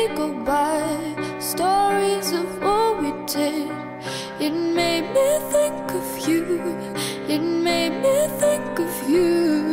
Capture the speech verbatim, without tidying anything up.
we go by, stories of what we did. It made me think of you, it made me think of you.